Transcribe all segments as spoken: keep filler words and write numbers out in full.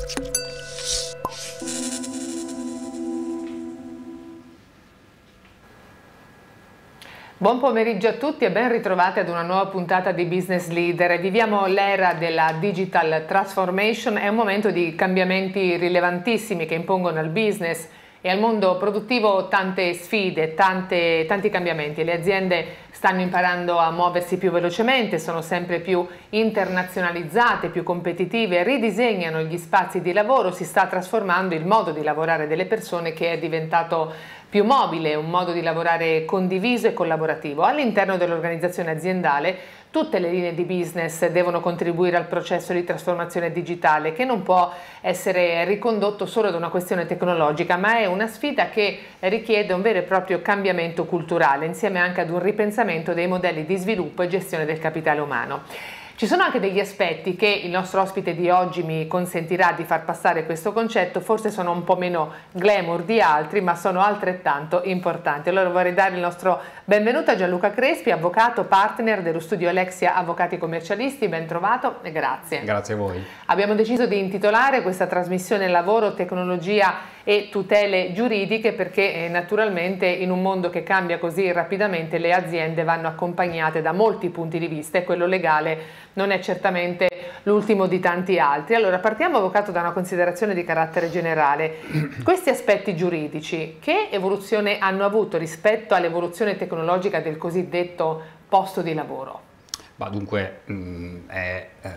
Buon pomeriggio a tutti e ben ritrovati ad una nuova puntata di Business Leader. Viviamo l'era della digital transformation, è un momento di cambiamenti rilevantissimi che impongono al business e al mondo produttivo tante sfide, tante, tanti cambiamenti. Le aziende stanno imparando a muoversi più velocemente, sono sempre più internazionalizzate, più competitive, ridisegnano gli spazi di lavoro, si sta trasformando il modo di lavorare delle persone che è diventato più mobile, un modo di lavorare condiviso e collaborativo. All'interno dell'organizzazione aziendale tutte le linee di business devono contribuire al processo di trasformazione digitale che non può essere ricondotto solo ad una questione tecnologica, ma è una sfida che richiede un vero e proprio cambiamento culturale, insieme anche ad un ripensamento dei modelli di sviluppo e gestione del capitale umano. Ci sono anche degli aspetti che il nostro ospite di oggi mi consentirà di far passare questo concetto, forse sono un po' meno glamour di altri, ma sono altrettanto importanti. Allora vorrei dare il nostro benvenuto a Gianluca Crespi, avvocato partner dello studio Alexia Avvocati Commercialisti, ben trovato e grazie. Grazie a voi. Abbiamo deciso di intitolare questa trasmissione Lavoro, tecnologia e tutele giuridiche perché eh, naturalmente in un mondo che cambia così rapidamente le aziende vanno accompagnate da molti punti di vista e quello legale non è certamente l'ultimo di tanti altri. Allora partiamo, avvocato, da una considerazione di carattere generale. Questi aspetti giuridici che evoluzione hanno avuto rispetto all'evoluzione tecnologica del cosiddetto posto di lavoro? Bah, dunque mh, è, eh,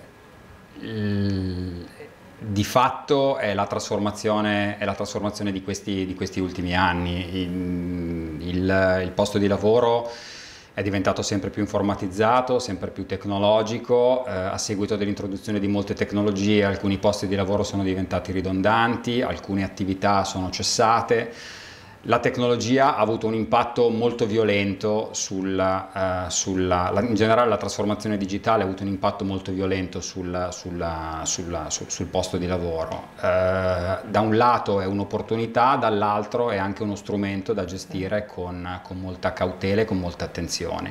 il, di fatto è la trasformazione, è la trasformazione di, questi, di questi ultimi anni. Il, il, il posto di lavoro è diventato sempre più informatizzato, sempre più tecnologico, eh, a seguito dell'introduzione di molte tecnologie alcuni posti di lavoro sono diventati ridondanti, alcune attività sono cessate. La tecnologia ha avuto un impatto molto violento sulla, uh, sulla la, in generale la trasformazione digitale ha avuto un impatto molto violento sul, sulla, sulla, sul, sul posto di lavoro. Uh, da un lato è un'opportunità, dall'altro è anche uno strumento da gestire con, con molta cautela e con molta attenzione.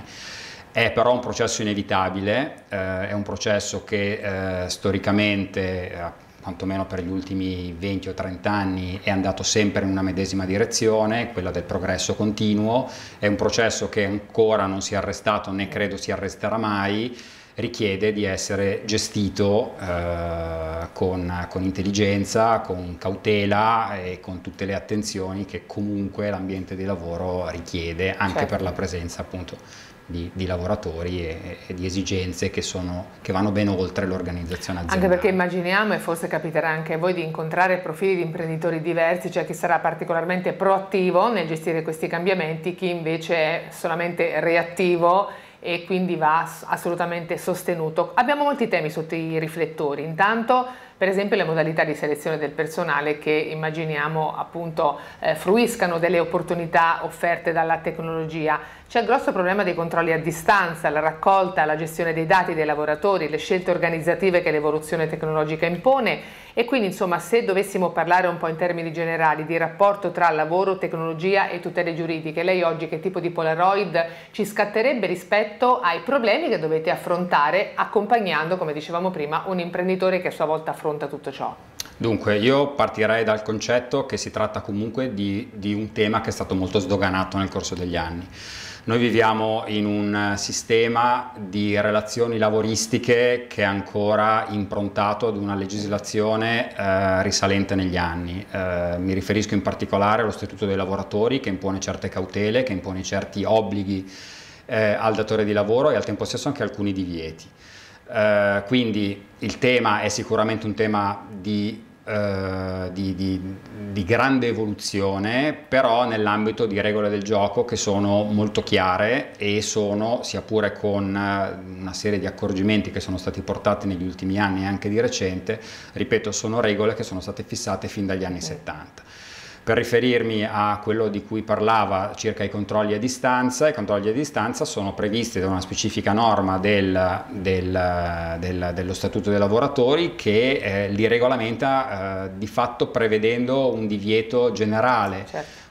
È però un processo inevitabile, uh, è un processo che uh, storicamente uh, quantomeno per gli ultimi venti o trenta anni è andato sempre in una medesima direzione, quella del progresso continuo. È un processo che ancora non si è arrestato né credo si arresterà mai, richiede di essere gestito eh, con, con intelligenza, con cautela e con tutte le attenzioni che comunque l'ambiente di lavoro richiede, anche certo. per la presenza appunto Di, di lavoratori e, e di esigenze che, sono, che vanno ben oltre l'organizzazione aziendale. Anche perché immaginiamo, e forse capiterà anche a voi, di incontrare profili di imprenditori diversi, cioè chi sarà particolarmente proattivo nel gestire questi cambiamenti, chi invece è solamente reattivo e quindi va assolutamente sostenuto. Abbiamo molti temi sotto i riflettori. Intanto, per esempio, le modalità di selezione del personale che immaginiamo appunto eh, fruiscano delle opportunità offerte dalla tecnologia. C'è il grosso problema dei controlli a distanza, la raccolta, la gestione dei dati dei lavoratori, le scelte organizzative che l'evoluzione tecnologica impone e quindi insomma se dovessimo parlare un po' in termini generali di rapporto tra lavoro, tecnologia e tutele giuridiche, lei oggi che tipo di Polaroid ci scatterebbe rispetto ai problemi che dovete affrontare accompagnando, come dicevamo prima, un imprenditore che a sua volta affronta tutto ciò? Dunque, io partirei dal concetto che si tratta comunque di, di un tema che è stato molto sdoganato nel corso degli anni. Noi viviamo in un sistema di relazioni lavoristiche che è ancora improntato ad una legislazione eh, risalente negli anni. Eh, mi riferisco in particolare allo Statuto dei lavoratori che impone certe cautele, che impone certi obblighi eh, al datore di lavoro e al tempo stesso anche alcuni divieti. Uh, quindi il tema è sicuramente un tema di, uh, di, di, di grande evoluzione, però nell'ambito di regole del gioco che sono molto chiare e sono, sia pure con uh, una serie di accorgimenti che sono stati portati negli ultimi anni e anche di recente, ripeto, sono regole che sono state fissate fin dagli anni settanta. Per riferirmi a quello di cui parlava circa i controlli a distanza, i controlli a distanza sono previsti da una specifica norma del, del, del, dello Statuto dei lavoratori che eh, li regolamenta eh, di fatto prevedendo un divieto generale. Certo.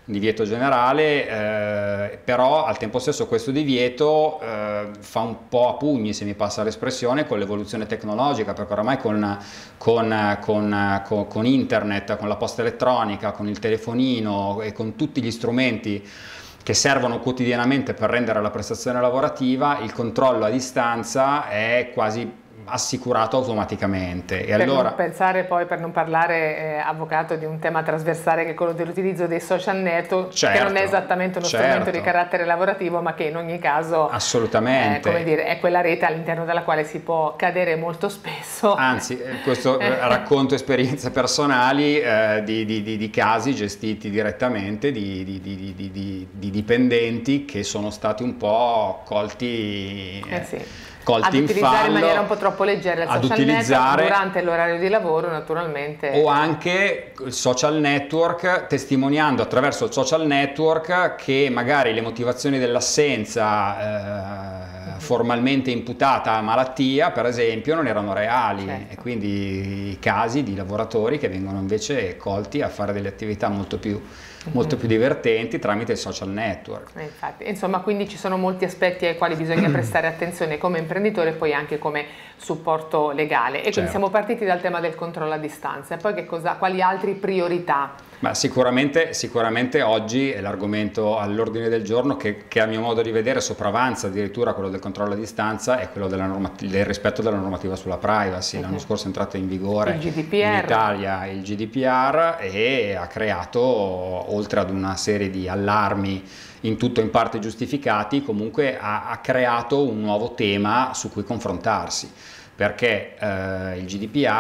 un divieto generale, eh, però al tempo stesso questo divieto eh, fa un po' a pugni, se mi passa l'espressione, con l'evoluzione tecnologica, perché oramai con, con, con, con, con internet, con la posta elettronica, con il telefonino e con tutti gli strumenti che servono quotidianamente per rendere la prestazione lavorativa, il controllo a distanza è quasi assicurato automaticamente. E per allora non pensare poi, per non parlare, eh, avvocato, di un tema trasversale che è quello dell'utilizzo dei social network, certo, che non è esattamente uno certo. strumento di carattere lavorativo, ma che in ogni caso assolutamente eh, come dire, è quella rete all'interno della quale si può cadere molto spesso. Anzi, questo racconto esperienze personali eh, di, di, di, di casi gestiti direttamente di, di, di, di, di, di dipendenti che sono stati un po' colti eh, eh sì. colti ad in utilizzare fallo, in maniera un po' troppo leggera il ad social utilizzare, network durante l'orario di lavoro, naturalmente. O anche il social network, testimoniando attraverso il social network che magari le motivazioni dell'assenza eh, formalmente imputata a malattia, per esempio, non erano reali, certo. E quindi i casi di lavoratori che vengono invece colti a fare delle attività molto più molto più divertenti tramite il social network. Eh, infatti, insomma, quindi ci sono molti aspetti ai quali bisogna prestare attenzione come imprenditore e poi anche come supporto legale. E quindi certo. siamo partiti dal tema del controllo a distanza. E poi che cosa, quali altre priorità? Ma sicuramente, sicuramente oggi è l'argomento all'ordine del giorno che, che a mio modo di vedere sopravanza addirittura quello del controllo a distanza e quello della del rispetto della normativa sulla privacy. L'anno scorso è entrato in vigore il G D P R. In Italia il G D P R e ha creato, oltre ad una serie di allarmi in tutto in parte giustificati, comunque ha, ha creato un nuovo tema su cui confrontarsi, perché eh, il G D P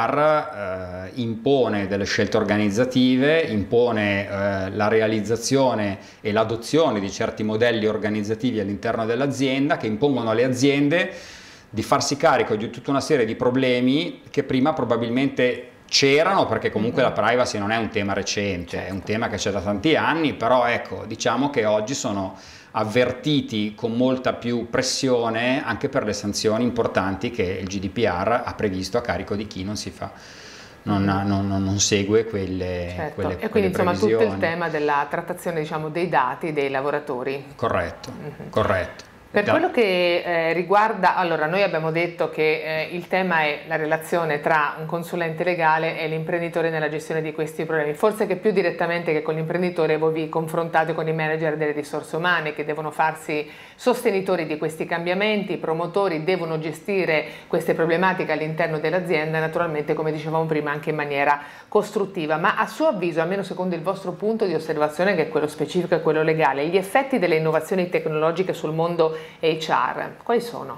R eh, impone delle scelte organizzative, impone eh, la realizzazione e l'adozione di certi modelli organizzativi all'interno dell'azienda che impongono alle aziende di farsi carico di tutta una serie di problemi che prima probabilmente c'erano, perché comunque la privacy non è un tema recente, certo. È un tema che c'è da tanti anni, però ecco, diciamo che oggi sono avvertiti con molta più pressione anche per le sanzioni importanti che il G D P R ha previsto a carico di chi non si fa, non, non, non segue quelle, certo. quelle, e quindi quelle insomma previsioni. Tutto il tema della trattazione, diciamo, dei dati dei lavoratori. Corretto, mm-hmm. corretto. Per quello che eh, riguarda, allora noi abbiamo detto che eh, il tema è la relazione tra un consulente legale e l'imprenditore nella gestione di questi problemi, forse che più direttamente che con l'imprenditore voi vi confrontate con i manager delle risorse umane che devono farsi sostenitori di questi cambiamenti, i promotori devono gestire queste problematiche all'interno dell'azienda, naturalmente come dicevamo prima anche in maniera costruttiva, ma a suo avviso, almeno secondo il vostro punto di osservazione che è quello specifico e quello legale, gli effetti delle innovazioni tecnologiche sul mondo H R, quali sono?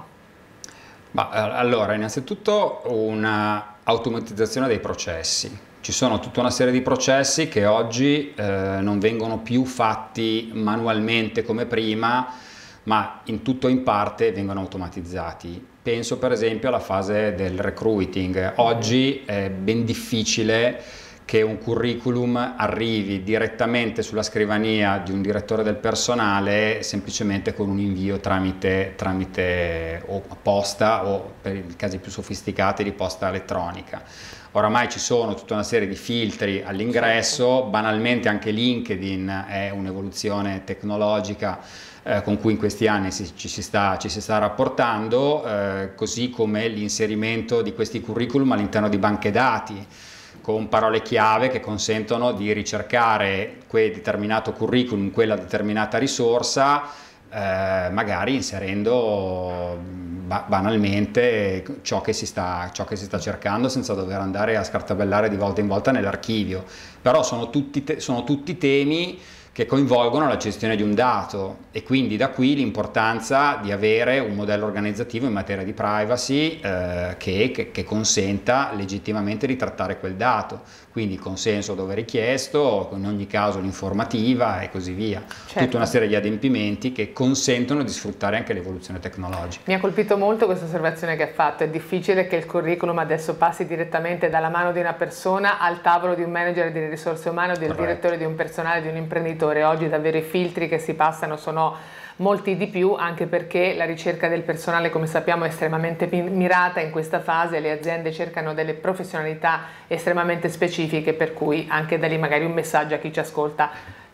Ma, allora, innanzitutto una automatizzazione dei processi. Ci sono tutta una serie di processi che oggi eh, non vengono più fatti manualmente come prima, ma in tutto o in parte vengono automatizzati. Penso per esempio alla fase del recruiting. Oggi è ben difficile che un curriculum arrivi direttamente sulla scrivania di un direttore del personale semplicemente con un invio tramite, tramite o posta o, per i casi più sofisticati, di posta elettronica. Oramai ci sono tutta una serie di filtri all'ingresso, banalmente anche LinkedIn è un'evoluzione tecnologica eh, con cui in questi anni si, ci, si sta, ci si sta rapportando, eh, così come l'inserimento di questi curriculum all'interno di banche dati, con parole chiave che consentono di ricercare quel determinato curriculum, quella determinata risorsa, eh, magari inserendo ba banalmente ciò che, si sta, ciò che si sta cercando senza dover andare a scartabellare di volta in volta nell'archivio. Però sono tutti, sono tutti temi che coinvolgono la gestione di un dato e quindi da qui l'importanza di avere un modello organizzativo in materia di privacy eh, che, che, che consenta legittimamente di trattare quel dato, quindi il consenso dove richiesto, in ogni caso l'informativa e così via. Certo. Tutta una serie di adempimenti che consentono di sfruttare anche l'evoluzione tecnologica. Mi ha colpito molto questa osservazione che ha fatto, è difficile che il curriculum adesso passi direttamente dalla mano di una persona al tavolo di un manager delle risorse umane o del Corretto. direttore di un personale, di un imprenditore. Oggi davvero i filtri che si passano sono molti di più, anche perché la ricerca del personale, come sappiamo, è estremamente mirata in questa fase, le aziende cercano delle professionalità estremamente specifiche, per cui anche da lì magari un messaggio a chi ci ascolta: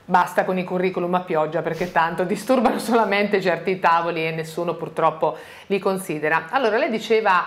basta con i curriculum a pioggia, perché tanto disturbano solamente certi tavoli e nessuno purtroppo li considera. Allora, lei diceva,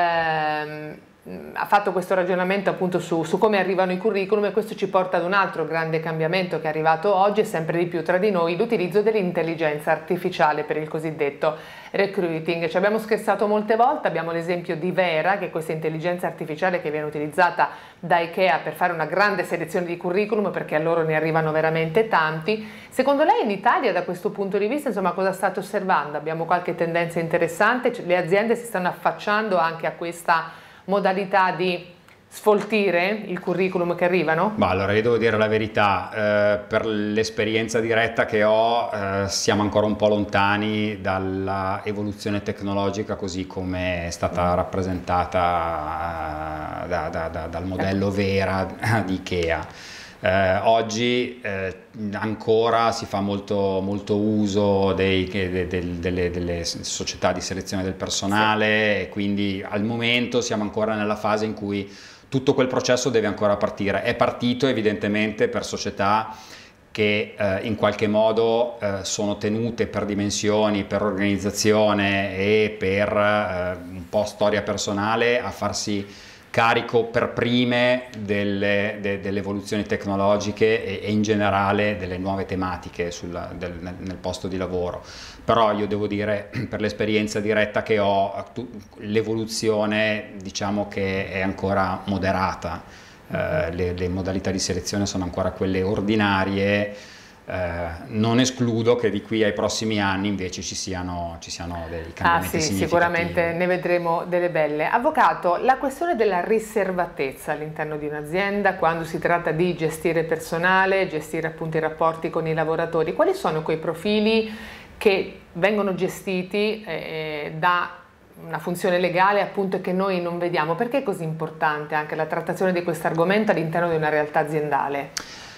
ehm, ha fatto questo ragionamento appunto su, su come arrivano i curriculum, e questo ci porta ad un altro grande cambiamento che è arrivato oggi e sempre di più tra di noi, l'utilizzo dell'intelligenza artificiale per il cosiddetto recruiting. Ci abbiamo scherzato molte volte, abbiamo l'esempio di Vera, che è questa intelligenza artificiale che viene utilizzata da IKEA per fare una grande selezione di curriculum, perché a loro ne arrivano veramente tanti. Secondo lei in Italia, da questo punto di vista, insomma, cosa state osservando? Abbiamo qualche tendenza interessante? Le aziende si stanno affacciando anche a questa modalità di sfoltire il curriculum che arrivano? Bah, allora io devo dire la verità, eh, per l'esperienza diretta che ho, eh, siamo ancora un po' lontani dalla evoluzione tecnologica così come è stata rappresentata eh, da, da, da, dal modello Vera di IKEA. Eh, oggi eh, ancora si fa molto, molto uso dei, de, de, delle, delle società di selezione del personale, sì. E quindi al momento siamo ancora nella fase in cui tutto quel processo deve ancora partire. È partito evidentemente per società che eh, in qualche modo eh, sono tenute per dimensioni, per organizzazione e per eh, un po' storia personale a farsi carico per prime delle, de, delle evoluzioni tecnologiche e, e in generale delle nuove tematiche sul, del, nel, nel posto di lavoro. Però io devo dire, per l'esperienza diretta che ho, l'evoluzione diciamo che è ancora moderata, eh, le, le modalità di selezione sono ancora quelle ordinarie. Eh, non escludo che di qui ai prossimi anni invece ci siano, ci siano dei cambiamenti ah, sì, significativi. Sicuramente ne vedremo delle belle. Avvocato, la questione della riservatezza all'interno di un'azienda quando si tratta di gestire personale, gestire appunto i rapporti con i lavoratori, quali sono quei profili che vengono gestiti eh, da una funzione legale appunto e che noi non vediamo? Perché è così importante anche la trattazione di questo argomento all'interno di una realtà aziendale?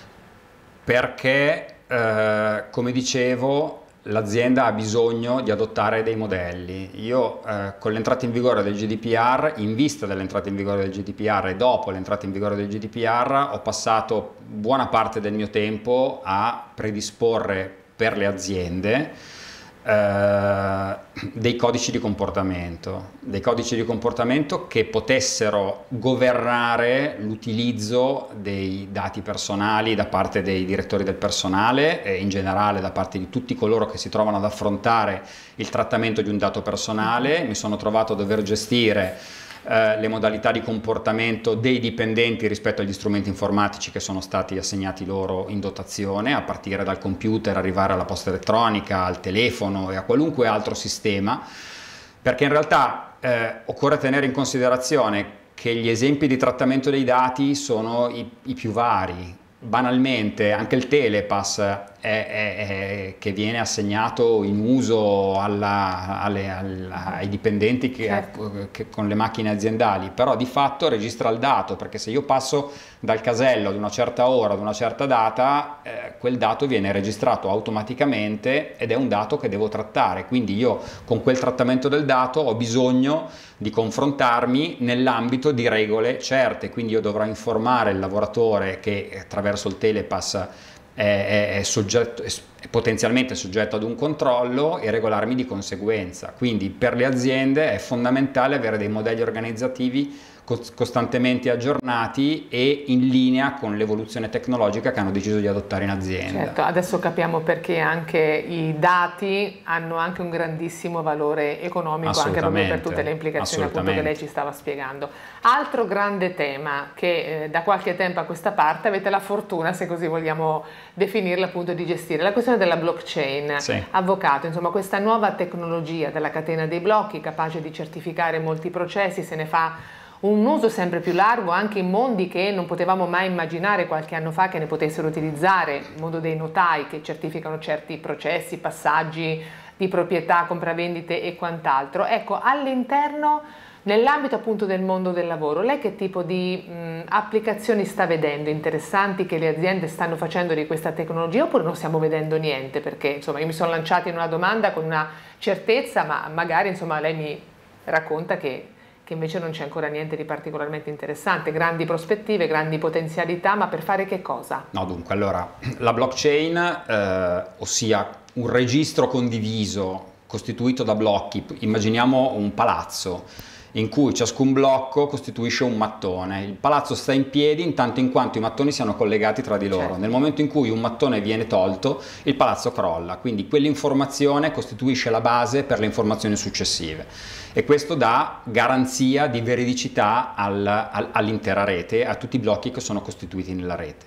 Perché Eh, come dicevo, l'azienda ha bisogno di adottare dei modelli. Io eh, con l'entrata in vigore del G D P R, in vista dell'entrata in vigore del G D P R e dopo l'entrata in vigore del G D P R, ho passato buona parte del mio tempo a predisporre per le aziende eh, dei codici di comportamento, dei codici di comportamento che potessero governare l'utilizzo dei dati personali da parte dei direttori del personale e in generale da parte di tutti coloro che si trovano ad affrontare il trattamento di un dato personale. Mi sono trovato a dover gestire eh, le modalità di comportamento dei dipendenti rispetto agli strumenti informatici che sono stati assegnati loro in dotazione, a partire dal computer, arrivare alla posta elettronica, al telefono e a qualunque altro sistema, perché in realtà eh, occorre tenere in considerazione che gli esempi di trattamento dei dati sono i, i più vari. Banalmente anche il telepass è, è, è, che viene assegnato in uso alla, alle, alla, ai dipendenti che, certo. che, con le macchine aziendali, però di fatto registra il dato, perché se io passo dal casello ad una certa ora, ad una certa data, eh, quel dato viene registrato automaticamente ed è un dato che devo trattare, quindi io con quel trattamento del dato ho bisogno di confrontarmi nell'ambito di regole certe, quindi io dovrò informare il lavoratore che attraverso il telepass è, è, è, soggetto, è potenzialmente soggetto ad un controllo e regolarmi di conseguenza. Quindi per le aziende è fondamentale avere dei modelli organizzativi costantemente aggiornati e in linea con l'evoluzione tecnologica che hanno deciso di adottare in azienda. Certo, adesso capiamo perché anche i dati hanno anche un grandissimo valore economico, anche proprio per tutte le implicazioni appunto che lei ci stava spiegando. Altro grande tema che eh, da qualche tempo a questa parte avete la fortuna, se così vogliamo definirla, appunto di gestire, la questione della blockchain. Sì. Avvocato, insomma, questa nuova tecnologia della catena dei blocchi capace di certificare molti processi, se ne fa un uso sempre più largo anche in mondi che non potevamo mai immaginare qualche anno fa che ne potessero utilizzare, il mondo dei notai che certificano certi processi, passaggi di proprietà, compravendite e quant'altro. Ecco, all'interno, nell'ambito appunto del mondo del lavoro, lei che tipo di mh, applicazioni sta vedendo interessanti che le aziende stanno facendo di questa tecnologia, oppure non stiamo vedendo niente? Perché insomma io mi sono lanciata in una domanda con una certezza, ma magari insomma lei mi racconta che che invece non c'è ancora niente di particolarmente interessante, grandi prospettive, grandi potenzialità, ma per fare che cosa? No, dunque, allora, la blockchain, eh, ossia un registro condiviso costituito da blocchi, immaginiamo un palazzo in cui ciascun blocco costituisce un mattone. Il palazzo sta in piedi in tanto in quanto i mattoni siano collegati tra di loro. Certo. Nel momento in cui un mattone viene tolto, il palazzo crolla, quindi quell'informazione costituisce la base per le informazioni successive e questo dà garanzia di veridicità al, al, all'intera rete, a tutti i blocchi che sono costituiti nella rete.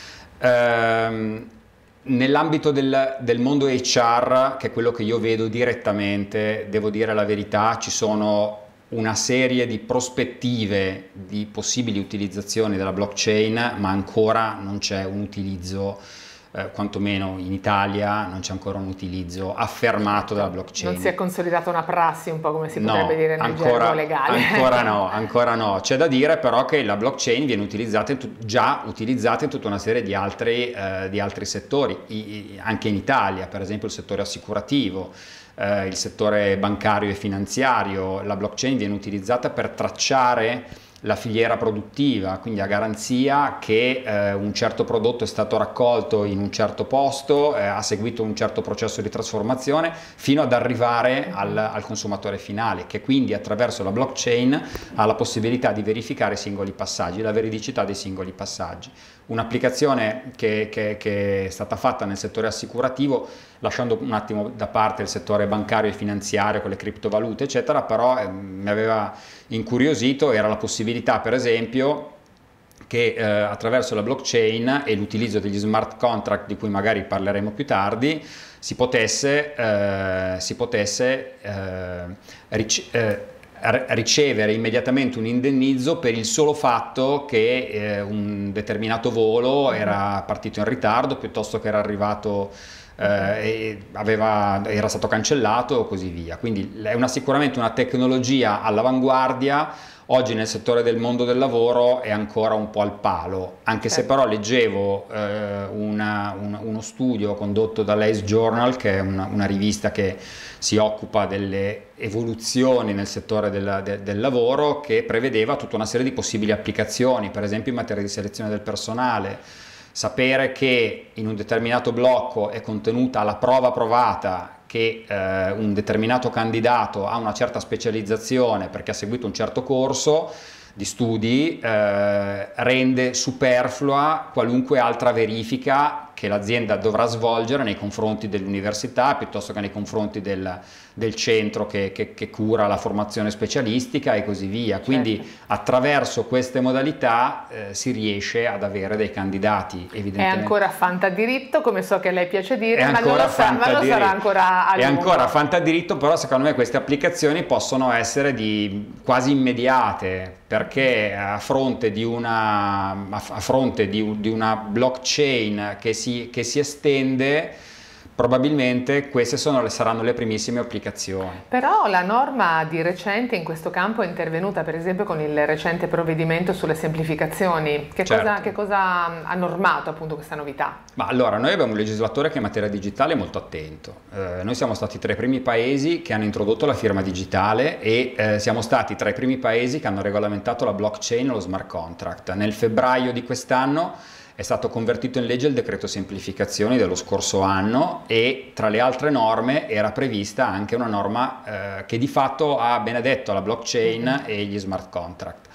Ehm, Nell'ambito del, del mondo H R, che è quello che io vedo direttamente, devo dire la verità, ci sono una serie di prospettive di possibili utilizzazioni della blockchain, ma ancora non c'è un utilizzo, eh, quantomeno in Italia, non c'è ancora un utilizzo affermato della blockchain. Non si è consolidata una prassi, un po' come si potrebbe no, dire nel ancora, gergo legale. Ancora no, ancora no. C'è da dire però che la blockchain viene utilizzata in tu- già utilizzata in tutta una serie di altri, eh, di altri settori, I, i, anche in Italia, per esempio il settore assicurativo, eh, il settore bancario e finanziario. La blockchain viene utilizzata per tracciare la filiera produttiva, quindi a garanzia che eh, un certo prodotto è stato raccolto in un certo posto, eh, ha seguito un certo processo di trasformazione fino ad arrivare al, al consumatore finale, che quindi attraverso la blockchain ha la possibilità di verificare i singoli passaggi, la veridicità dei singoli passaggi. Un'applicazione che, che, che è stata fatta nel settore assicurativo, lasciando un attimo da parte il settore bancario e finanziario con le criptovalute eccetera, però eh, mi aveva incuriosito, era la possibilità per esempio che eh, attraverso la blockchain e l'utilizzo degli smart contract, di cui magari parleremo più tardi, si potesse, eh, si potesse eh, ric- eh, ricevere immediatamente un indennizzo per il solo fatto che eh, un determinato volo era partito in ritardo piuttosto che era arrivato eh, e aveva, era stato cancellato o così via. Quindi è una, sicuramente una tecnologia all'avanguardia. Oggi nel settore del mondo del lavoro è ancora un po' al palo, anche se però leggevo eh, una, una, uno studio condotto dall'A C E Journal, che è una, una rivista che si occupa delle evoluzioni nel settore del, de, del lavoro, che prevedeva tutta una serie di possibili applicazioni, per esempio in materia di selezione del personale. Sapere che in un determinato blocco è contenuta la prova provata che eh, un determinato candidato ha una certa specializzazione perché ha seguito un certo corso di studi, eh, rende superflua qualunque altra verifica che l'azienda dovrà svolgere nei confronti dell'università piuttosto che nei confronti del, del centro che, che, che cura la formazione specialistica e così via. Quindi certo, attraverso queste modalità eh, si riesce ad avere dei candidati evidentemente. È ancora fantadiritto, come so che a lei piace dire, ma non, lo sa, ma lo sarà ancora a lungo. È ancora fantadiritto, però secondo me queste applicazioni possono essere di quasi immediate, perché a fronte di una, a fronte di, di una blockchain che si, che si estende, probabilmente queste sono le, saranno le primissime applicazioni. Però la norma di recente in questo campo è intervenuta, per esempio con il recente provvedimento sulle semplificazioni. Che, certo, cosa, che cosa ha normato appunto questa novità? Ma allora, noi abbiamo un legislatore che in materia digitale è molto attento. Eh, noi siamo stati tra i primi paesi che hanno introdotto la firma digitale e eh, siamo stati tra i primi paesi che hanno regolamentato la blockchain e lo smart contract. Nel febbraio di quest'anno è stato convertito in legge il decreto semplificazioni dello scorso anno e tra le altre norme era prevista anche una norma eh, che di fatto ha benedetto la blockchain mm-hmm. e gli smart contract.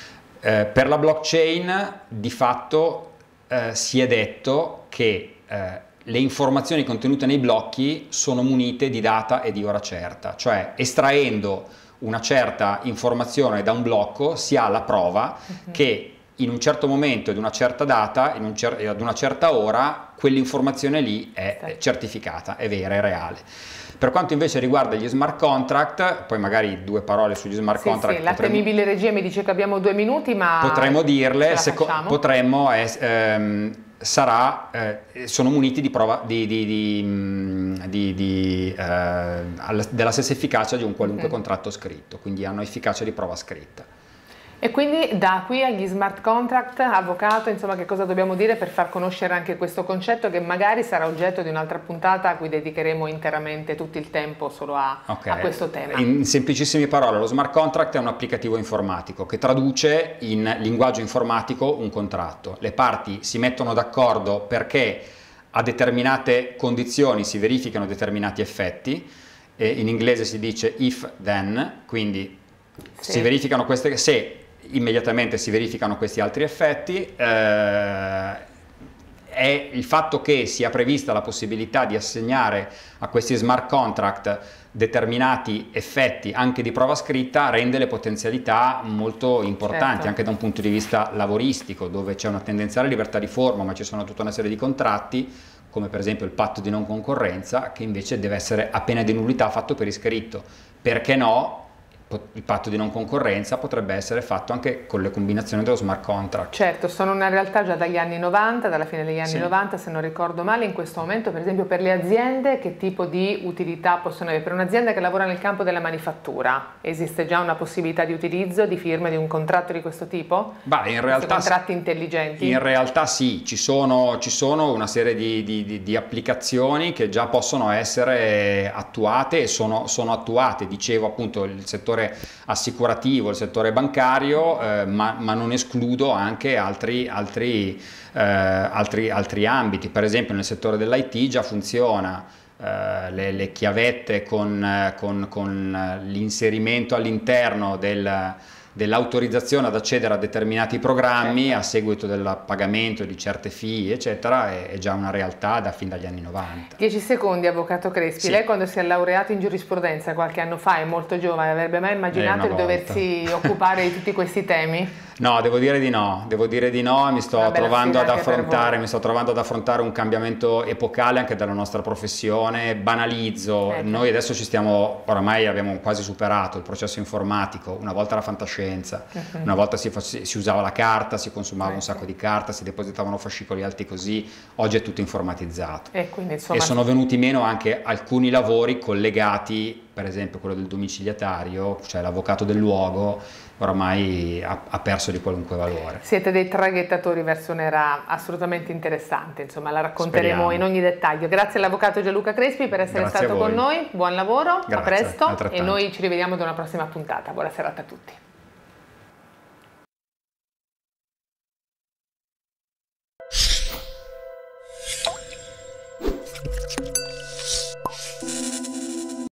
Eh, per la blockchain di fatto eh, si è detto che eh, le informazioni contenute nei blocchi sono munite di data e di ora certa, cioè estraendo una certa informazione da un blocco si ha la prova mm-hmm. che in un certo momento ed una certa data, in un cer- ad una certa ora, quell'informazione lì è certificata, è vera, è reale. Per quanto invece riguarda gli smart contract, poi magari due parole sugli smart sì, contract. Sì, la potremmo, temibile regia mi dice che abbiamo due minuti, ma potremmo dirle, seco- potremmo, eh, ehm, sarà, eh, sono muniti di prova di, di, di, di, di, eh, della stessa efficacia di un qualunque mm. contratto scritto, quindi hanno efficacia di prova scritta. E quindi da qui agli smart contract, avvocato, insomma, che cosa dobbiamo dire per far conoscere anche questo concetto che magari sarà oggetto di un'altra puntata a cui dedicheremo interamente tutto il tempo solo a, okay. a questo tema. In semplicissime parole, lo smart contract è un applicativo informatico che traduce in linguaggio informatico un contratto. Le parti si mettono d'accordo perché a determinate condizioni si verificano determinati effetti, e in inglese si dice if then, quindi sì. si verificano queste, se immediatamente si verificano questi altri effetti, eh, è il fatto che sia prevista la possibilità di assegnare a questi smart contract determinati effetti anche di prova scritta rende le potenzialità molto importanti, certo. anche da un punto di vista lavoristico, dove c'è una tendenziale libertà di forma ma ci sono tutta una serie di contratti, come per esempio il patto di non concorrenza, che invece deve essere a pena di nullità fatto per iscritto. Perché no? Il patto di non concorrenza potrebbe essere fatto anche con le combinazioni dello smart contract. Certo, sono una realtà già dagli anni novanta, dalla fine degli anni sì. novanta se non ricordo male. In questo momento, per esempio, per le aziende che tipo di utilità possono avere? Per un'azienda che lavora nel campo della manifattura esiste già una possibilità di utilizzo, di firma di un contratto di questo tipo? Bah, in realtà, contratti intelligenti? In realtà sì, ci sono, ci sono una serie di, di, di, di applicazioni che già possono essere attuate e sono, sono attuate. Dicevo appunto il settore assicurativo, il settore bancario, eh, ma, ma non escludo anche altri, altri, eh, altri, altri ambiti. Per esempio nel settore dell'I T già funziona eh, le, le chiavette con, con, con l'inserimento all'interno del dell'autorizzazione ad accedere a determinati programmi, certo. a seguito del pagamento di certe fee eccetera, è, è già una realtà da fin dagli anni novanta. dieci secondi, avvocato Crespi, sì. lei quando si è laureato in giurisprudenza qualche anno fa, è molto giovane, avrebbe mai immaginato di doversi occupare di tutti questi temi? No, devo dire di no, devo dire di no, mi sto trovando ad affrontare, mi sto trovando ad affrontare un cambiamento epocale anche della nostra professione, banalizzo, ecco. Noi adesso ci stiamo, oramai abbiamo quasi superato il processo informatico, una volta la fantascienza, uh-huh. una volta si, si usava la carta, si consumava ecco. un sacco di carta, si depositavano fascicoli alti così, oggi è tutto informatizzato e, quindi, insomma, e sono venuti meno anche alcuni lavori collegati, per esempio quello del domiciliatario, cioè l'avvocato del luogo, oramai ha, ha perso di qualunque valore. Siete dei traghettatori verso un'era assolutamente interessante, insomma la racconteremo Speriamo. in ogni dettaglio. Grazie all'avvocato Gianluca Crespi per essere Grazie stato con noi, buon lavoro, Grazie, a presto e noi ci rivediamo ad una prossima puntata. Buona serata a tutti.